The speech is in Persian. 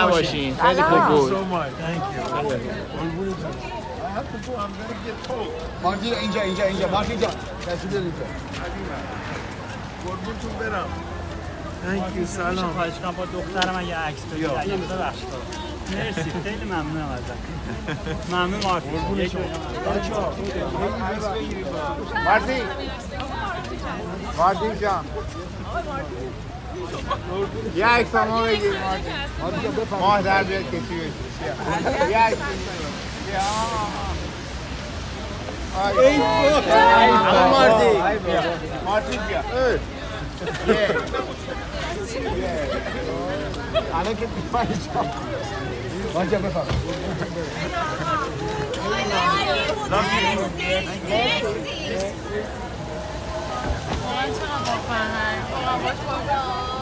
نباشین. خیلی خوب بود. مارتین اینجا مارتین جان تشریف بیارید اینجا. قربونتون برم. Thank you سلام. خواهش کنم با دخترم اگه عکس بگیری اگه ببخشید. مرسی خیلی ممنونم ازت. ممنون مارتین. مارتین جان یه عکس ما بگیر مارتین. ماه در بیاد کسی بشید. یه عکس مارتین بیا. الان که بیماری جا مانجا بفرم. چقدر با فرهنگ